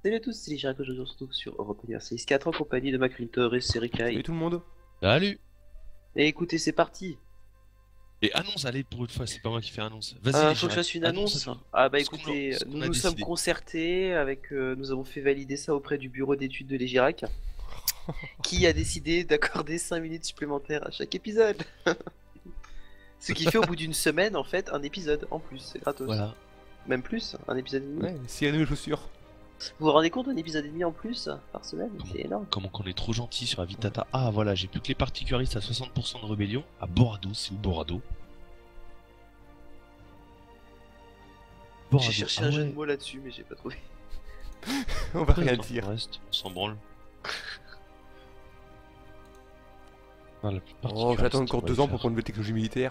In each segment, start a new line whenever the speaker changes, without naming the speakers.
Salut à tous, c'est les Girac, aujourd'hui on se retrouve sur Europe Universalis 4 en compagnie de Macrintor et Serikai.
Salut tout le monde.
Salut!
Et écoutez, c'est parti.
Et annonce, allez, pour une fois, c'est pas moi qui fais annonce. Vas-y, les
Faut que je
Girac,
fasse une annonce.
à nous.
Ah bah
Ce qu'on a-
écoutez,
ce qu'on
nous
a
nous sommes
décidé.
concertés avec, nous avons fait valider ça auprès du bureau d'études de les Girac, qui a décidé d'accorder 5 minutes supplémentaires à chaque épisode. Ce qui fait au bout d'une semaine en fait un épisode en plus, c'est gratos.
Voilà.
Même plus, un épisode et demi.
Ouais, Cyril mes chaussures.
Vous vous rendez compte, un épisode et demi en plus par semaine, c'est énorme.
Comment qu'on est trop gentil sur la Vitata. Ah voilà, j'ai plus que les particularistes à 60% de rébellion. À Borado, c'est où Borado?
J'ai cherché un jeu de
ouais.
mots là-dessus, mais j'ai pas trouvé.
On va
Ouais,
rien
attends,
dire.
Reste, on s'en branle. Voilà, plus
Oh,
particulariste,
j'attends encore
on va
2
le
ans pour
faire.
prendre une nouvelle technologie militaire.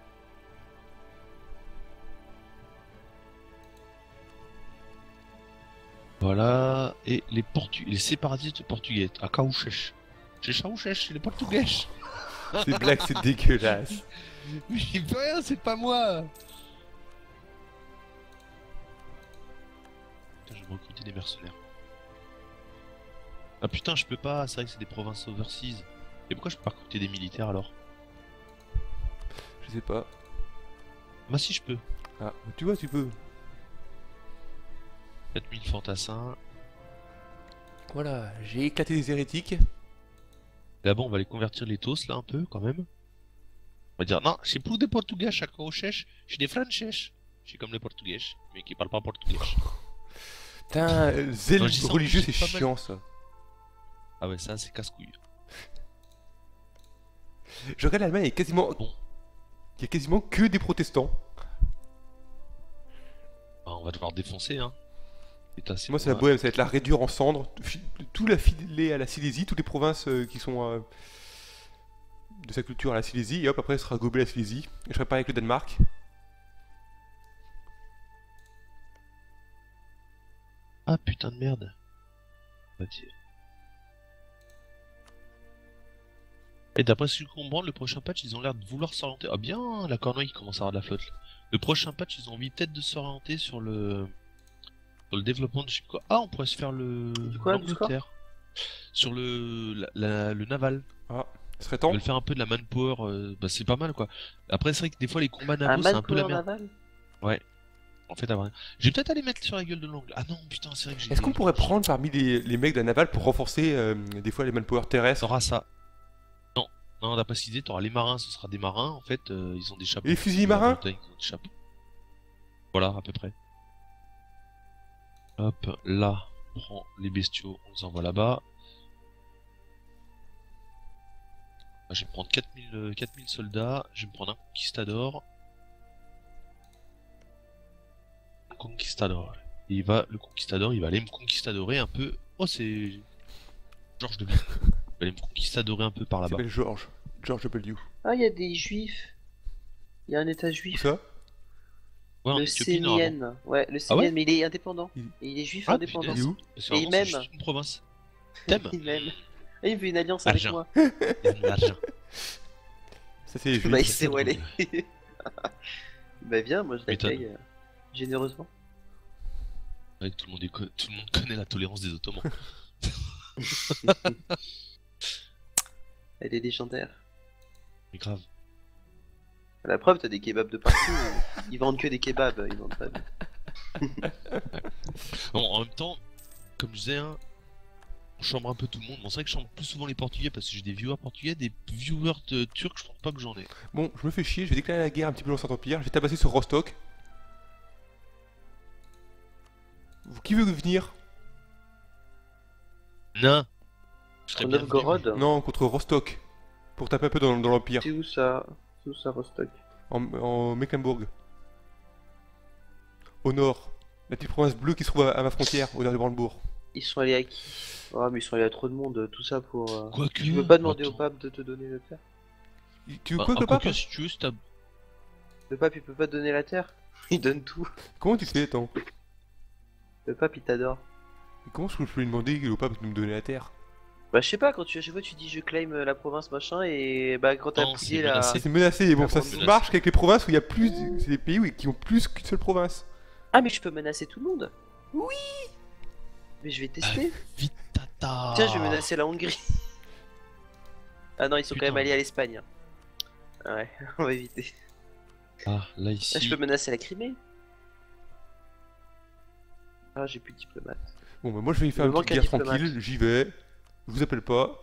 Voilà, et les séparatistes portugais, à Caouchèche. Chez Caouchèche, les portugais.
Ces blagues, c'est dégueulasse.
Mais il peut rien, c'est pas moi. Putain, je vais me recruter des mercenaires. Ah putain, je peux pas, c'est vrai que c'est des provinces overseas. Et pourquoi je peux pas recruter des militaires alors?
Je sais pas.
Bah si je peux.
Ah, tu vois, tu peux.
4000 fantassins.
Voilà, j'ai éclaté les hérétiques.
Là-bas, on va les convertir les tos là un peu quand même. On va dire non, c'est plus des portugais à Caouchèche, c'est des français. C'est comme les portugais, mais qui parlent pas portugais.
Putain, zèle
Non, je dis ça,
religieux,
c'est
c'est
pas mal.
chiant ça.
Ah ouais, ça c'est casse-couille.
Je regarde l'Allemagne, il y a quasiment.
Bon.
Il y a quasiment que des protestants.
Bah, on va devoir défoncer hein. Putain,
Moi, c'est la Bohème, ça va être la réduire en cendres. Tout la filer à la Silésie, toutes les provinces qui sont de sa culture à la Silésie, et hop, après, elle sera gobée à la Silésie. Et je ferai pareil avec le Danemark.
Ah putain de merde. Bah, tiens. Et d'après ce que je comprends, le prochain patch, ils ont l'air de vouloir s'orienter. Ah bien, la Cornouaille commence à avoir de la flotte. Là. Le prochain patch, ils ont envie peut-être de s'orienter sur le développement de je sais quoi. Ah, on pourrait se faire le
Du quoi, du score
l'Angleterre. Sur le naval.
Ah, ce serait
Ils
temps.
veulent faire un peu de la manpower. Bah c'est pas mal quoi. Après, c'est vrai que des fois les combats
Un
navaux, c'est un peu la
manpower
merde.
naval.
Ouais. En fait, à vrai. Je vais peut-être aller mettre sur la gueule de l'angle. Ah non, putain, c'est vrai que j'ai.
Est-ce qu'on pourrait prendre parmi les mecs de la navale pour renforcer des fois les manpower terrestres?
T'auras ça. Non, non, d'après cette idée, t'auras les marins, ce sera des marins. En fait, ils ont des chapeaux.
Et les fusiliers
Ils ont la
marins?
montagne, ils ont des chapeaux. Voilà, à peu près. Hop, là, on prend les bestiaux, on les envoie là-bas. Je vais me prendre 4000 soldats, je vais me prendre un conquistador. Un conquistador. Et le conquistador, il va aller me conquistadorer un peu. Oh, c'est George W. Il va aller me conquistadorer un peu par
Il
là-bas.
s'appelle George. George W.
Ah, il y a des juifs. Il y a un état
Où
juif.
ça?
Ouais, en
Le
Éthiopie, normalement.
Sénien. Ouais, le
Ah
Sénien,
ouais
mais il est indépendant.
Il-
Et il est juif
Ah,
indépendant.
Il est où?
Parce
Et
que vraiment,
même.
c'est juste une province. T'aimes?
Il m'aime. Et il me fait une alliance avec
Argent.
moi.
Il y a de l'argent.
Ça, c'est les
Bah, il
juifs.
sait où elle est. Bah, viens, moi je
M'étonne.
l'accueille généreusement.
Ouais, tout le monde connaît la tolérance des Ottomans.
Elle est légendaire.
Mais grave.
La preuve, t'as des kebabs de partout. Ils vendent que des kebabs, ils vendent pas.
Bon, en même temps, comme je disais, hein, on chambre un peu tout le monde. Bon, c'est vrai que je chambre plus souvent les Portugais parce que j'ai des viewers portugais, des viewers turcs, je pense pas que j'en ai.
Bon, je me fais chier, je vais déclarer la guerre un petit peu dans Saint-Empire. Je vais tabasser sur Rostock. Qui veut venir?
Non. Je serais bien
Novgorod.
Non, contre Rostock. Pour taper un peu dans l'Empire.
C'est où ça? C'est où ça, Rostock?
En Mecklembourg. Au nord. La petite province bleue qui se trouve à ma frontière, au nord de Brandebourg.
Ils sont allés à qui? Ah, mais ils sont allés à trop de monde, tout ça pour.
Quoique.
Tu peux pas demander au
attends.
pape de te donner la terre?
Tu veux
Bah,
quoi que le pape?
quoique, si tu veux, si t'as-
Le pape il peut pas te donner la terre? Il donne tout.
Comment tu fais, attends?
Le pape il t'adore.
Comment je peux lui demander au pape de me donner la terre?
Bah, je sais pas, quand tu à chaque fois tu dis je claim la province machin et bah, quand t'as
Non,
plié
c'est
la.
menacé.
C'est menacé, et bon,
Ah,
ça
bon,
se
menacé.
marche qu'avec les provinces où il y a plus. C'est des pays qui ont plus qu'une seule province.
Ah, mais je peux menacer tout le monde? Mais je vais tester.
Vite, tata.
Tiens, je vais menacer la Hongrie. Ah non, ils sont quand
Putain.
même alliés à l'Espagne. Ouais, on va éviter.
Ah, là
Ah,
ici.
je peux menacer la Crimée. Ah, j'ai plus de diplomate.
Bon, bah, moi je vais y faire
Il
une
me
petite
manque un
guerre
diplomate.
tranquille, j'y vais. Je vous appelle pas.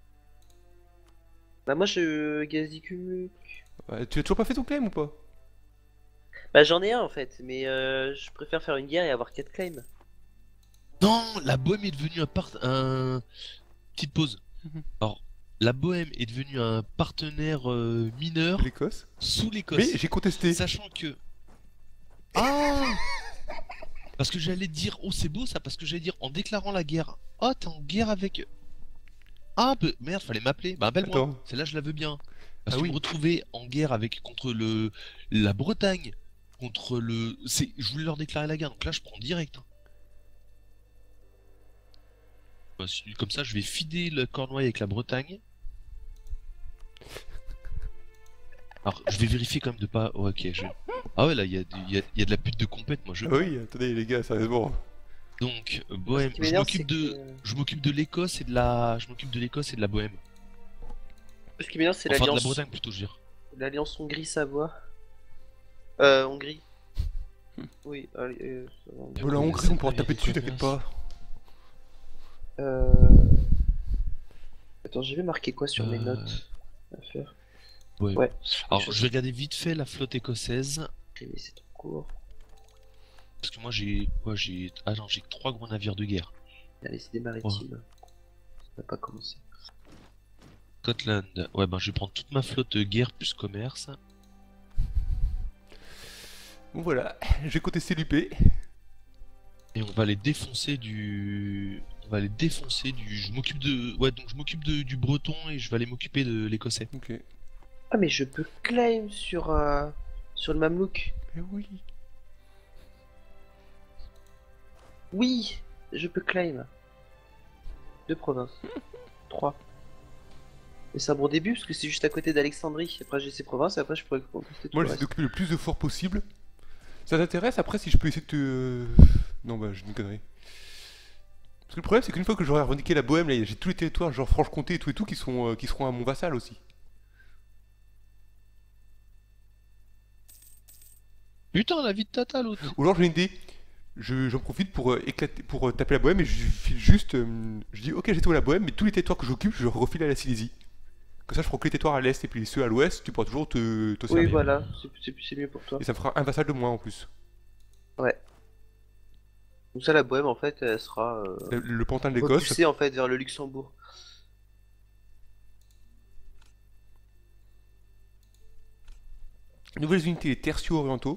Bah moi je Gazikumuk.
Tu as toujours pas fait ton claim ou pas?
Bah j'en ai un en fait, mais je préfère faire une guerre et avoir 4 claims.
Non, la Bohème est devenue un. Petite pause.
Mhm.
Alors, la Bohème est devenue un partenaire mineur
L'Écosse?
sous
Mais
l'Écosse.
j'ai contesté.
Sachant que. Ah Parce que j'allais dire, oh c'est beau ça, parce que j'allais dire en déclarant la guerre, oh t'es en guerre avec. Ah merde, fallait m'appeler. Bah appelle-moi.
Attends.
Celle-là je la veux bien. Parce
Ah
que
oui.
me retrouver en guerre avec contre la Bretagne, contre je voulais leur déclarer la guerre, donc là je prends direct. Hein. Bah, comme ça je vais fider le Cornouailles avec la Bretagne. Alors je vais vérifier quand même de pas. Oh, ok, ah ouais là il y a de la pute de compète, moi je.
Ah oui, attendez les gars, sérieusement.
Donc Bohème,
Ce qui m'énerve, c'est que-
je m'occupe de l'Écosse et de la Bohème.
Ce qui m'énerve, c'est
Enfin de la
l'alliance.
Bretagne plutôt, je veux dire.
L'alliance Hongrie-Savoie. Hongrie. Oui, allez, ça va.
Et
Bon, la
après,
Hongrie, on pourra
ça,
taper
il y a
dessus,
des
t'inquiète
commerces.
pas.
Attends, je vais marquer quoi sur mes
Euh,
notes à faire.
Ouais.
Ouais.
Alors je vais regarder vite fait la flotte écossaise.
Crimée, c'est trop court.
Parce que moi j'ai. Ah non, j'ai que 3 gros navires de guerre.
Allez, c'est des maritimes. Ça n'a pas commencé.
Scotland. Ouais, ben je vais prendre toute ma flotte guerre plus commerce.
Bon voilà, j'ai contesté l'UP.
Et on va les défoncer du. On va les défoncer du. Je m'occupe de. Ouais, donc je m'occupe du breton et je vais aller m'occuper de l'écossais.
Ok.
Ah, mais je peux claim sur le Mamelouk.
Mais oui.
Oui, je peux claim. 2 provinces. 3. Mais c'est un bon début parce que c'est juste à côté d'Alexandrie. Après j'ai ces provinces et après je pourrais contester tout
Moi
le
j'essaie
reste.
d'occuper le plus de forts possible. Ça t'intéresse après si je peux essayer de te. Non bah j'ai une connerie. Parce que le problème c'est qu'une fois que j'aurai revendiqué la Bohème, là j'ai tous les territoires genre Franche-Comté et tout qui seront à mon vassal aussi.
Putain, la vie de Tata l'autre.
Ou alors j'ai une idée. J'en profite pour éclater, pour taper la Bohème et je file juste. Je dis ok j'ai tout la Bohème mais tous les territoires que j'occupe je refile à la Silésie. Comme ça je prends que les territoires à l'est et puis ceux à l'ouest tu pourras toujours te
Oui,
servir.
voilà, c'est mieux pour toi.
Et ça me fera un vassal de moins en plus.
Ouais. Donc ça, la Bohème, en fait, elle sera
Le pantin de l'Écosse.
repoussée en fait vers le Luxembourg.
Nouvelles unités tertiaux orientaux.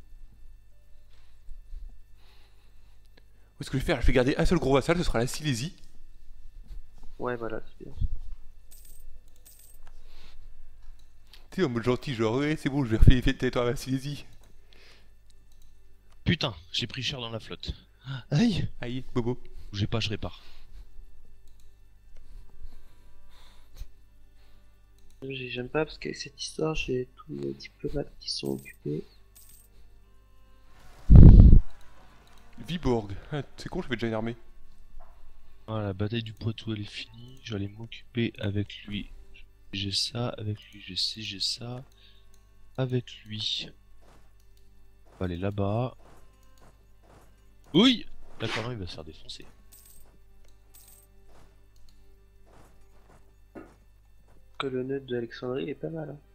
Ce que je vais faire, je vais garder un seul gros vassal, ce sera la Silésie.
Ouais, voilà, c'est bien.
Tu sais, en mode gentil, genre ouais, c'est bon, je vais refaire les territoires à la Silésie.
Putain, j'ai pris cher dans la flotte. Aïe.
Aïe, bobo.
Bougez pas, je répare.
J'aime pas parce qu'avec cette histoire, j'ai tous les diplomates qui sont occupés.
Viborg. Ah, c'est con, j'avais déjà une armée.
Ah, la bataille du Poitou elle est finie. Je vais aller m'occuper avec lui. J'ai ça, avec lui, j'ai ça. Avec lui. On va aller là-bas. Oui. D'accord, non, il va se faire défoncer.
Que le nœud d'Alexandrie est pas mal. Hein.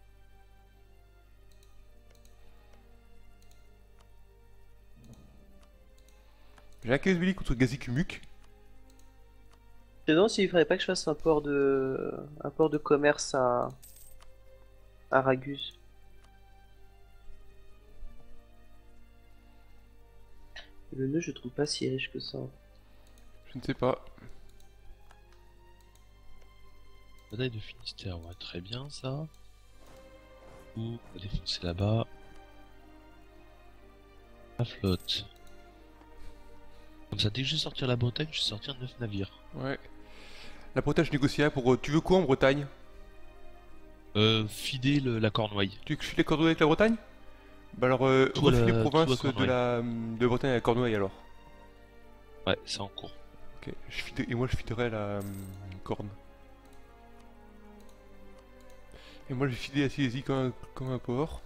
J'ai un Kazbili contre Gazikumuk.
Je me demande s'il faudrait pas que je fasse un port de commerce à Ragus. Le nœud, je trouve pas si riche que ça.
Je ne sais pas.
Bataille de Finistère, ouais, très bien ça. On va défoncer là-bas. La flotte. Comme ça, dès que je vais sortir la Bretagne, je vais sortir 9 navires.
Ouais. La Bretagne, je négociais pour. Tu veux quoi en Bretagne?
Fider la Cornouaille.
Tu veux que je file les Cornouailles avec la Bretagne? Bah alors,
Tout à
refile les
la-
provinces
tout à
de
Cornouailles.
Bretagne à la Cornouaille alors.
Ouais, c'est en cours.
Ok, et moi je fiderai la corne. Et moi je vais filer la Silésie comme un porc.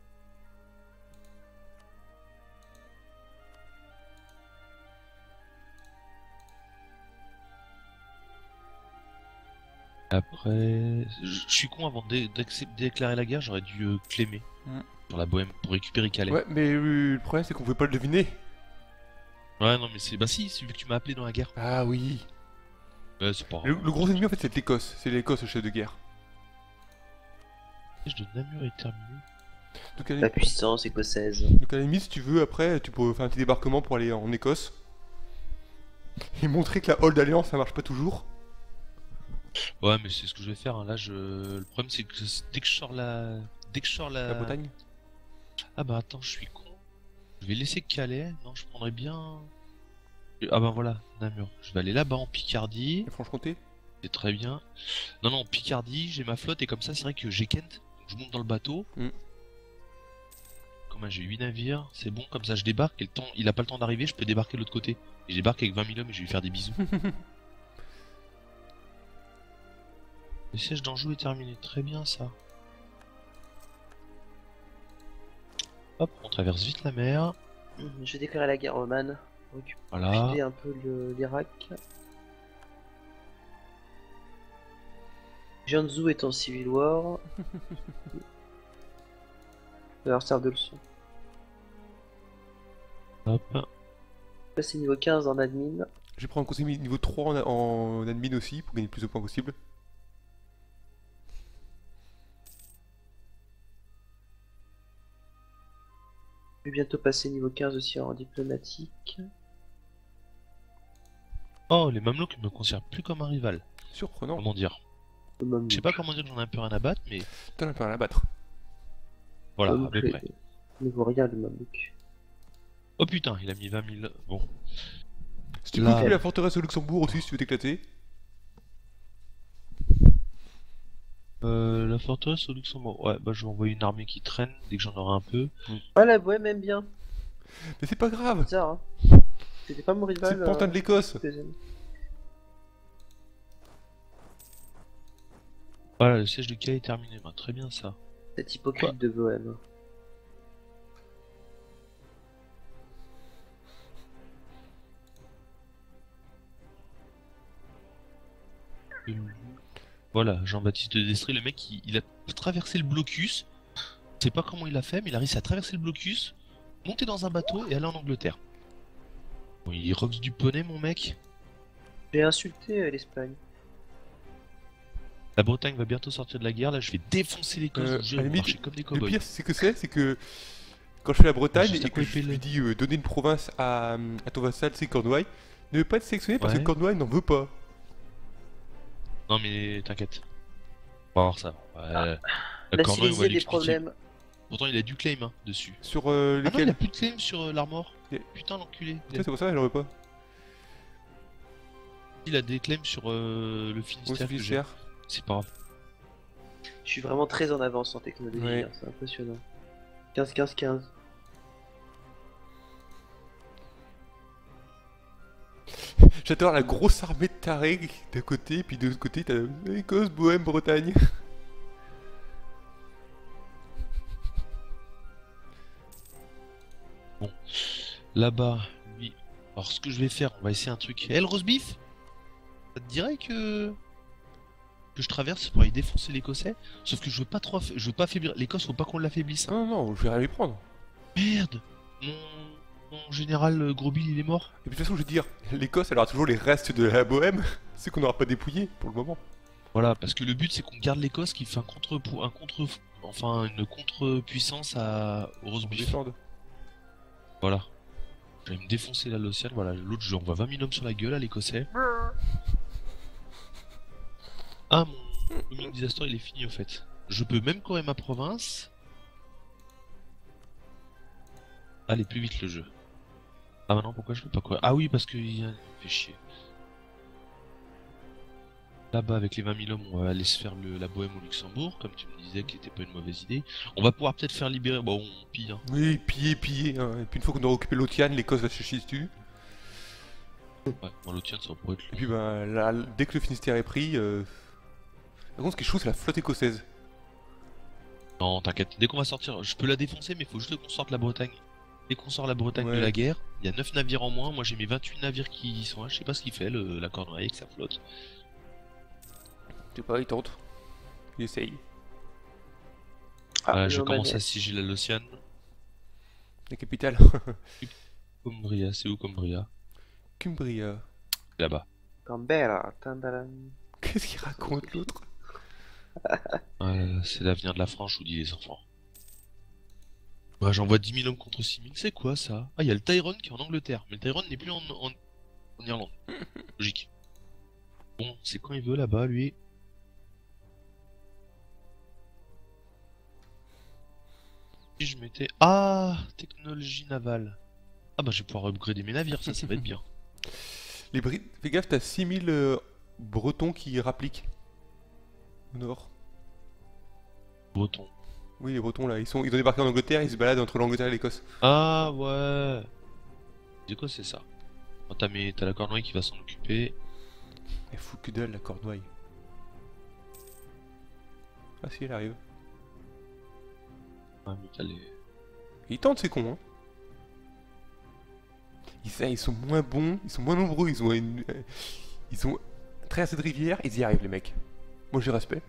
Après, je suis con, avant de déclarer la guerre, j'aurais dû clémer sur la Bohème pour récupérer Calais.
Ouais, mais le problème c'est qu'on pouvait pas le deviner.
Ouais, non, mais c'est. Bah, si, celui que tu m'as appelé dans la guerre.
Ah oui.
Ouais, c'est pas grave.
Le gros ennemi en fait c'est l'Écosse. C'est l'Écosse le chef de guerre.
Le siège de Namur est terminé.
Donc à
La puissance écossaise.
la limite si tu veux après tu peux faire un petit débarquement pour aller en Écosse. Et montrer que la Hold Alliance ça marche pas toujours.
Ouais, mais c'est ce que je vais faire. Hein. Là, le problème, c'est que dès que je sors la.
La Bretagne.
Ah bah attends, je suis con. Je vais laisser Calais. Non, je prendrais bien. Ah bah voilà, Namur. Je vais aller là-bas en Picardie.
Et Franche-Comté.
C'est très bien. Non, non, Picardie, j'ai ma flotte et comme ça, c'est vrai que j'ai Kent. Donc je monte dans le bateau. Comme j'ai 8 navires, c'est bon. Comme ça, je débarque et le temps, il a pas le temps d'arriver, je peux débarquer de l'autre côté. Et je débarque avec 20 000 hommes et je vais lui faire des bisous. Le siège d'Anjou est terminé. Très bien, ça. Hop, on traverse vite la mer.
Je vais déclarer la guerre romane.
Voilà.
Récupérer un peu l'Irak. Jiangsu est en civil war. Ça leur sert de leçon.
Hop.
Passer niveau 15 en admin.
Je vais prendre un conseil niveau 3 en admin aussi pour gagner le plus de points possible.
Je vais bientôt passer niveau 15 aussi en diplomatique.
Oh, les Mamelouks ne me considèrent plus comme un rival.
Surprenant.
Comment dire? Je sais pas comment dire que j'en ai un peu rien à battre, mais
T'en as pas rien à battre.
voilà, à peu près.
Ne vaut rien le Mamelouk.
Oh putain, il a mis 20 000. Bon.
Si tu
Là-
peux occuper la forteresse au Luxembourg aussi si tu veux t'éclater.
La forteresse au Luxembourg. Ouais, bah je vais envoyer une armée qui traîne dès que j'en aurai un peu.
Ah, la Bohème aime bien.
Mais c'est pas grave.
Bizarre, hein. C'était pas mon rival.
C'est le pantin de l'Écosse.
Voilà, le siège de Calais est terminé. Bah, très bien ça.
Cette hypocrite de Bohème.
Voilà, Jean-Baptiste Destry, le mec, il a traversé le blocus. Je sais pas comment il a fait, mais il a réussi à traverser le blocus, monter dans un bateau et aller en Angleterre. Bon, il roxe du poney, mon mec.
J'ai insulté l'Espagne.
La Bretagne va bientôt sortir de la guerre. Là, je vais défoncer l'Écosse.
à
Je
la
vais
limite,
marcher comme des
Le
cow-boys.
pire c'est que quand je fais la Bretagne
Juste à
et que je
couper
lui
le-
dis donner une province à ton vassal, c'est Cornouailles, ne veut pas être sélectionné parce que
Ouais.
Cornouailles n'en veut pas.
Non, mais t'inquiète. On va voir ça. Ouais. La
La
Cornouailles, on va
Silésie a des
l'expliquer.
problèmes.
Pourtant, il a du claim hein, dessus.
Sur
Ah non, il
lesquels
a plus de claim sur l'armor.
Yeah.
Putain, l'enculé.
C'est pour ça que j'en veux pas.
Il a des claims sur le
Moi
Finistère.
c'est
que j'ai.
Finistère.
C'est pas grave.
Je suis vraiment très en avance en technologie,
Ouais.
hein, c'est impressionnant. 15-15-15.
J'adore la grosse armée de tarés d'un côté, puis de l'autre côté t'as Écosse, Bohème, Bretagne.
Là-bas, lui. Alors, ce que je vais faire, on va essayer un truc. Eh, le roast beef? Ça te dirait que je traverse pour aller défoncer l'Écossais? Sauf que je veux pas trop, je veux pas affaiblir l'Écosse, faut pas qu'on l'affaiblisse. hein.
Non, non, je vais rien lui prendre.
Merde, mon général Gros Bill, il est mort.
Et puis de toute façon, je veux dire, l'Écosse elle aura toujours les restes de la Bohème, c'est qu'on n'aura pas dépouillé pour le moment.
Voilà, parce que le but c'est qu'on garde l'Écosse qui fait une contre-puissance au roast
On
beef.
descende.
Voilà. Je vais me défoncer la Lociane, voilà, l'autre je lui envoie 20 000 hommes sur la gueule à l'Écossais. Ah, mon Booming Disaster il est fini au fait. Je peux même courir ma province. Allez, plus vite le jeu. Ah maintenant pourquoi je peux pas courir? Ah oui, parce que il fait chier. Là-bas avec les 20 000 hommes, on va aller se faire la Bohème au Luxembourg, comme tu me disais, qui était pas une mauvaise idée. On va pouvoir peut-être faire libérer, bon on pille hein.
Oui, piller. Hein. Et puis une fois qu'on aura occupé l'Otiane, l'Écosse va se chier dessus.
Ouais, bon, le tien, ça pourrait être
Et
le.
puis ben, là, dès que le Finistère est pris... Par contre, ce qui est chaud, c'est la flotte écossaise.
Non, t'inquiète, dès qu'on va sortir, je peux la défoncer, mais faut juste qu'on sorte la Bretagne. Dès qu'on sort la Bretagne de
Ouais.
la guerre, il y a 9 navires en moins. Moi j'ai mes 28 navires qui y sont là. Je sais pas ce qu'il fait, la Cornouaille avec sa flotte.
Je sais pas, il tente. Il essaye.
Voilà, je
le
commence
Romanais.
à siger l'Océane.
La capitale.
Cumbria, c'est où Cumbria?
Cumbria.
Là-bas.
Canberra. Tandaran.
Qu'est-ce qu'il raconte l'autre?
C'est l'avenir de la France, je vous dis les enfants. Ouais, j'envoie 10 000 hommes contre 6 000, c'est quoi ça? Ah, il y a le Tyrone qui est en Angleterre, mais le Tyrone n'est plus en Irlande. Logique. Bon, c'est quand il veut là-bas, lui. Si je mettais... Ah, technologie navale. Ah bah je vais pouvoir upgrader mes navires, ça va être bien.
Les Brits, fais gaffe, t'as 6000 Bretons qui rappliquent. Au nord.
Breton.
Oui, les Bretons là, ils ont débarqué en Angleterre, ils se baladent entre l'Angleterre et l'Écosse.
Ah ouais. C'est quoi c'est ça? Oh, t'as la Cornouaille qui va s'en occuper.
Elle fout que dalle la Cornouaille. Ah si, elle arrive.
Ah mais t'as les...
Ils tentent, c'est con, hein. Ils sont moins bons, ils sont moins nombreux, ils ont traversé de rivière, ils y arrivent les mecs. Moi j'ai respect.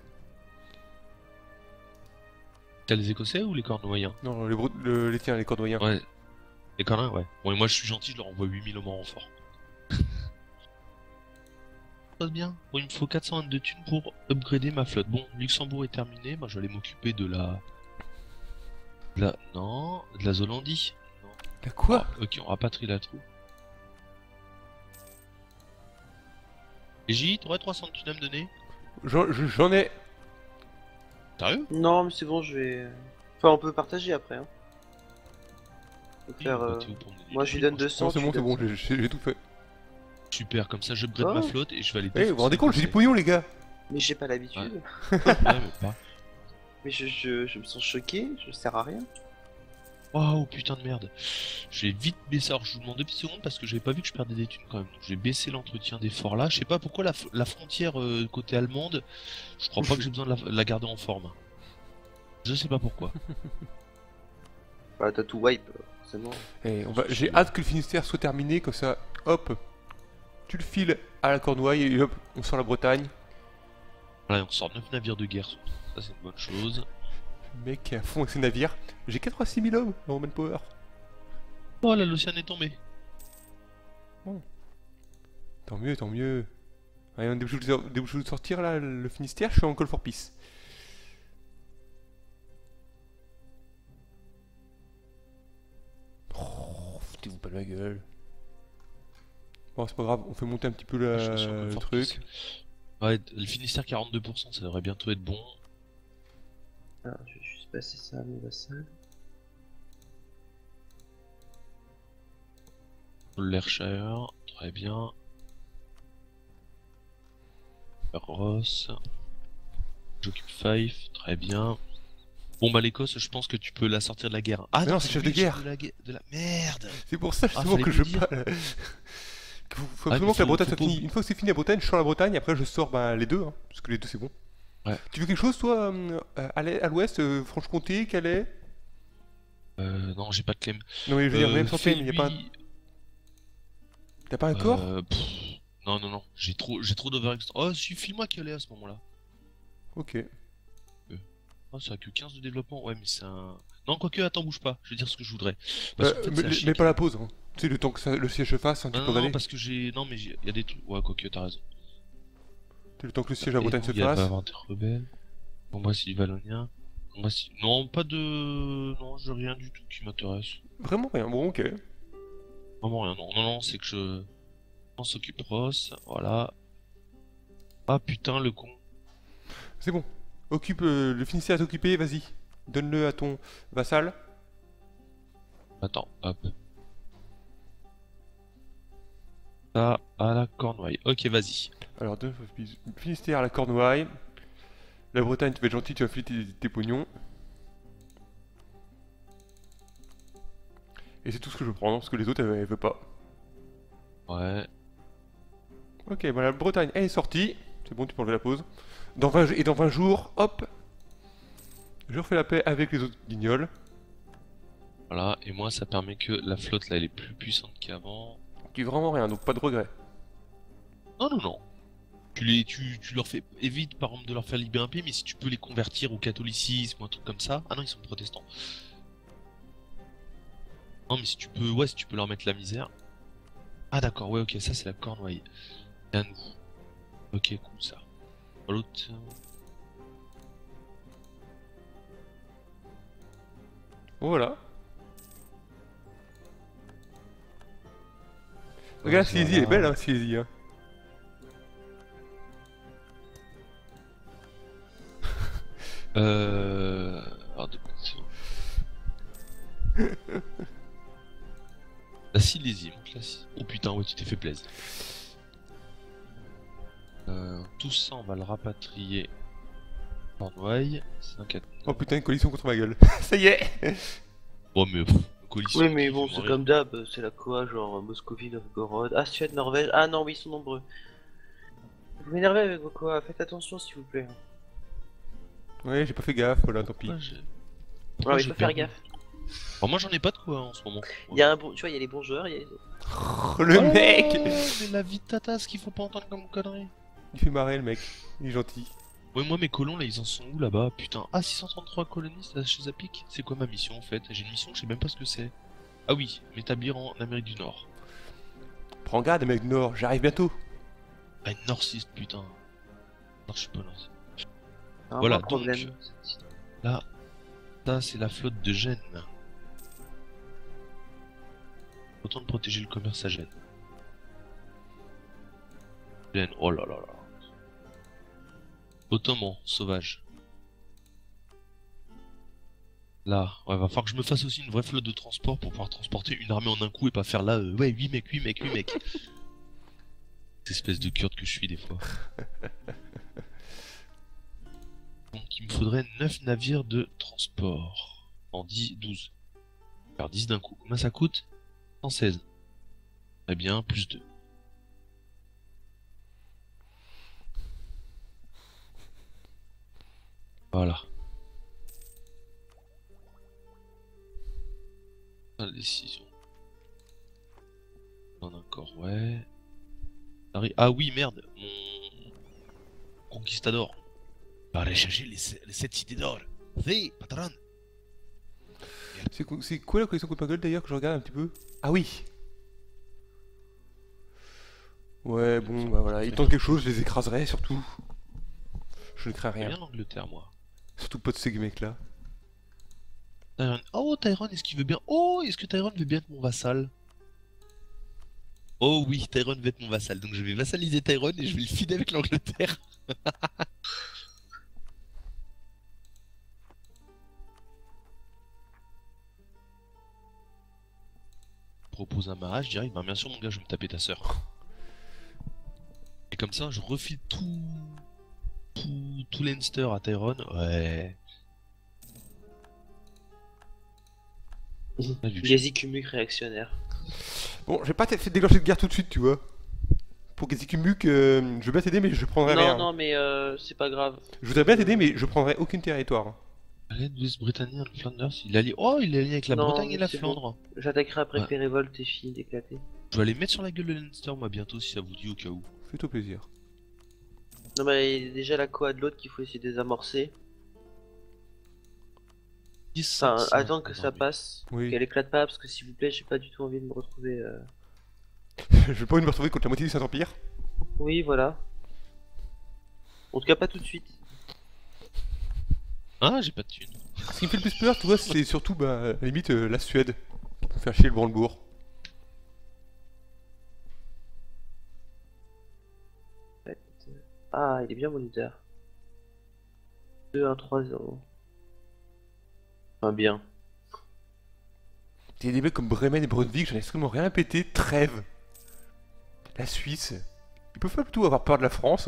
T'as les Écossais ou les Cornouailles?
Non, les tiens, les Cornouailles.
Ouais. Les Cornouailles, ouais. Bon et moi je suis gentil, je leur envoie 8000 hommes en renfort. Ça passe bien. Bon il me faut 422 thunes pour upgrader ma flotte. Bon, Luxembourg est terminé, moi je vais aller m'occuper de la... Non, de la Zolandi. Non.
T'as quoi?
Ah, ok, on rapatrie la troupe. Et J, t'aurais 300 thunes à me donner?
J'en ai.
Sérieux?
Non, mais c'est bon, je vais. Enfin, on peut partager après. Hein. On peut
Oui,
faire,
bah, t'es où pour me donner
moi,
du
je lui
fric,
donne
moi,
200.
C'est
tu
bon,
lui
c'est bon,
donnes
j'ai tout fait.
Super, comme ça j'upgrade ma
Oh.
flotte et je vais aller
Eh, vous vous
défoncer
rendez compte, j'ai du
les
pognon les gars.
Mais j'ai pas l'habitude.
Ouais, mais pas.
Mais je me sens choqué, je sers à rien.
Oh putain de merde. Je vais vite baisser. Alors je vous demande 2 petites secondes parce que j'avais pas vu que je perdais des thunes quand même. Donc je vais baisser l'entretien des forts là. Je sais pas pourquoi la frontière côté allemande, je crois pas que j'ai besoin de la garder en forme. Je sais pas pourquoi.
Bah, t'as tout wipe, forcément.
Eh, j'ai hâte que le Finistère soit terminé, comme ça, hop, tu le files à la Cornouaille et hop, on sort la Bretagne.
Voilà, on sort 9 navires de guerre. Ça c'est une bonne chose.
Le mec est à fond avec ses navires. J'ai 86 000 hommes en manpower.
Oh là, l'océan est tombé.
Tant mieux, tant mieux. Allez, on est obligé de sortir là, le Finistère, je suis en call for peace. Oh, foutez-vous pas de ma gueule. Bon, c'est pas grave, on fait monter un petit peu
Je suis sur
le
Fort
truc.
Peace. Ouais, le Finistère 42%, ça devrait bientôt être bon.
Alors, je vais juste passer ça à mes vassals.
L'airshire, très bien. Ross. J'occupe Fife, très bien. Bon bah l'Écosse, je pense que tu peux la sortir de la guerre. Ah
Mais non, c'est chef de
lui,
guerre.
de la merde.
C'est pour ça justement
fallait
que
me
je
le dire.
parle. Faut
Ah,
absolument
mais
que la Bretagne
faut
soit finie. Une fois que c'est fini la Bretagne, je sors la Bretagne, après je sors les deux, hein, parce que les deux c'est bon.
Ouais.
Tu veux quelque chose toi à l'ouest, Franche-Comté, Calais?
Non, j'ai pas de claim.
Non mais je veux dire, même sans claim, il y a pas.
fais-lui-
T'as pas un corps?
Non, non, non, j'ai trop d'over. Oh, suffis-moi qu'elle est à ce moment-là.
Ok.
Oh, ça a que 15 de développement. Ouais, mais c'est un. Non, quoique, attends, bouge pas. Je vais dire ce que je voudrais. Parce qu'en fait, c'est à chier.
Mais pas la pause, hein. Tu sais, le temps que le siège se fasse, hein, tu
Non,
peux
non, non,
aller.
parce que j'ai. Non, mais il y a des trucs. Ouais, quoique, t'as raison.
Le temps que le siège à Bretagne se
Il va
fasse.
avoir des rebelles. Bon, moi, c'est du Vallonien. Bon, moi, non, pas de. Non, j'ai rien du tout qui m'intéresse.
Vraiment rien, bon ok.
Vraiment rien. Non, non, non, c'est que je. On s'occupe Ross. Voilà. Ah putain, le con.
C'est bon. Occupe, le Finistère est occupé, vas-y. Donne-le à ton vassal.
Attends, hop. Ça, à la Cornouaille. Ok, vas-y.
Alors, donne Finistère à la Cornouaille. La Bretagne, tu vas être gentil, tu vas filer tes pognons. Et c'est tout ce que je prends, parce que les autres, elles veulent pas.
Ouais.
Ok, voilà, la Bretagne, elle est sortie. C'est bon, tu peux enlever la pause. Et dans 20 jours, hop, je refais la paix avec les autres guignols.
Voilà, et moi ça permet que la flotte là elle est plus puissante qu'avant.
Tu vraiment rien, donc pas de regret.
Non, non, non. Tu leur fais, évite par exemple de leur faire libérer un pays, mais si tu peux les convertir au catholicisme ou un truc comme ça. Ah non, ils sont protestants. Non, mais si tu peux, ouais, si tu peux leur mettre la misère. Ah d'accord, ouais, ok, ça c'est la Cornouaille. Et à nous. Ok, cool ça. L'autre.
Voilà. Regarde, Silésie, elle est belle, hein, Silésie. Hein.
Alors, la Silésie, monte la Silésie. Oh putain, ouais, tu t'es fait plaisir. Tout ça, on va le rapatrier. Cornouailles, 5
Oh putain, une coalition contre ma gueule. Ça y est.
Oh, mais coalition.
Oui, mais
qui
bon,
fait
c'est
mourir.
comme d'hab, c'est la quoi, genre Moscovie, Novgorod. Ah, Suède, Norvège. Ah non, oui, ils sont nombreux. Vous m'énervez avec vos quoi, faites attention s'il vous plaît.
Ouais, j'ai pas fait gaffe, voilà, tant pis.
Pourquoi j'ai-
Ouais,
pourquoi
il
j'ai
faut faire
perdu
gaffe.
Bon, moi j'en ai pas de quoi en ce moment.
Il y a un bon, tu vois, il y a les bons joueurs, il y a les autres.
Oh, le
Oh,
mec.
mais la vie de tata, ce qu'il faut pas entendre comme connerie.
Il fait marrer, le mec. Il est gentil.
Ouais, moi mes colons là, ils en sont où là-bas? Putain. Ah, 633 colonistes là, chez Zapic. C'est quoi ma mission en fait? J'ai une mission, je sais même pas ce que c'est. Ah oui, m'établir en Amérique du Nord.
Prends garde, mec du Nord, j'arrive bientôt.
Ah, une nordiste, putain. Non, je suis pas nordiste.
C'est un
Voilà,
vrai problème.
donc. Là, ça c'est la flotte de Gênes. Autant de protéger le commerce à Gênes. Gênes, oh là là là. Ottoman, sauvage. Là, ouais, va falloir que je me fasse aussi une vraie flotte de transport pour pouvoir transporter une armée en un coup et pas faire là, ouais, 8 mecs, 8 mecs, 8 mecs. Cette espèce de kurde que je suis des fois. Donc il me faudrait 9 navires de transport. En 10, 12. Faire 10 d'un coup. Combien ça coûte? 116. Très bien, plus 2. Voilà. La décision. Non, encore, ouais. Ah oui, merde, mon conquistador. Va aller chercher les 7 cités d'or. Oui, patron.
C'est quoi la collection contre ma gueule d'ailleurs que je regarde un petit peu? Ah oui. Ouais, bon, bah voilà, ils tentent quelque chose, je les écraserai surtout. Je ne crains
J'aime
rien.
bien l'Angleterre, moi.
Surtout pas de ces mecs-là.
Tyrone. Oh, Tyrone, est-ce qu'il veut bien... Oh, est-ce que Tyrone veut bien être mon vassal? Oh oui, Tyrone veut être mon vassal. Donc je vais vassaliser Tyrone et je vais le filer avec l'Angleterre. Propose un mariage, je dirais, ben bien sûr mon gars, je vais me taper ta sœur. Et comme ça, je refile tout Leinster à Tyrone. Ouais. Ah, vu que j'ai-
Gazikumuc réactionnaire.
Bon, je vais pas fait déclencher de guerre tout de suite, tu vois. Pour Gazikumuc, je veux bien t'aider, mais je prendrai
Non,
rien.
non, mais c'est pas grave.
Je voudrais bien t'aider, mais je prendrai aucun territoire.
L'aide West-Britannia en Flanders, il est allié. Oh, il est allié avec la
Non,
Bretagne et
mais
la
c'est
Flandre.
J'attaquerai après
Ouais.
que les révoltes aient fini d'éclater.
Je vais aller mettre sur la gueule de Leinster, moi, bientôt, si ça vous dit, au cas où.
Fais-toi plaisir.
Non, mais il y a déjà la coa de l'autre qu'il faut essayer de désamorcer.
10,
Enfin,
500,
attendre que ça
armée.
passe.
Oui.
Qu'elle éclate pas, parce que s'il vous plaît, j'ai pas du tout envie de me retrouver.
Je vais pas envie de me retrouver contre la moitié du Saint-Empire.
Oui, voilà. En tout cas, pas tout de suite.
Ah, j'ai pas de thune.
Ce qui me fait le plus peur, tu vois, c'est surtout, bah, à la limite, la Suède. Qui peut faire chier le Brandebourg.
Ah, il est bien mon leader. 2, 1, 3, 0. Enfin, bien.
Il y a des mecs comme Bremen et Brunswick, j'en ai extrêmement rien à péter. Trêve. La Suisse. Ils peuvent pas plutôt avoir peur de la France.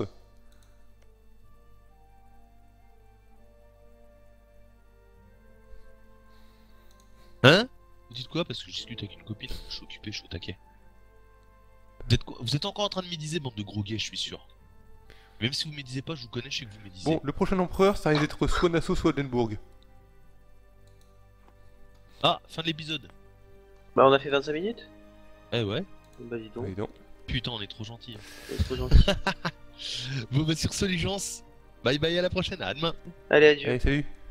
Hein? Vous dites quoi? Parce que je discute avec une copine, je suis occupé, je suis au taquet. Vous êtes encore en train de médiser, bande de gros gays, je suis sûr. Même si vous médisez pas, je vous connais, je sais que vous médisez.
Bon, le prochain empereur, ça risque d'être soit Nassau, soit Oldenburg.
Ah, fin de l'épisode.
Bah, on a fait 25 minutes.
Eh ouais.
Bah, dis donc,
Dis donc.
Putain, on est trop gentils.
c'est trop gentil.
Bon bah sur ce les gens, bye bye à la prochaine, à demain.
Allez, adieu.
Allez, salut.